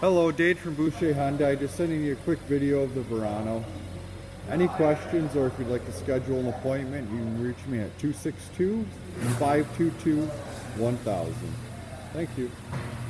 Hello, Dade from Boucher Hyundai. Just sending you a quick video of the Verano. Any questions, or if you'd like to schedule an appointment, you can reach me at 262-522-1000. Thank you.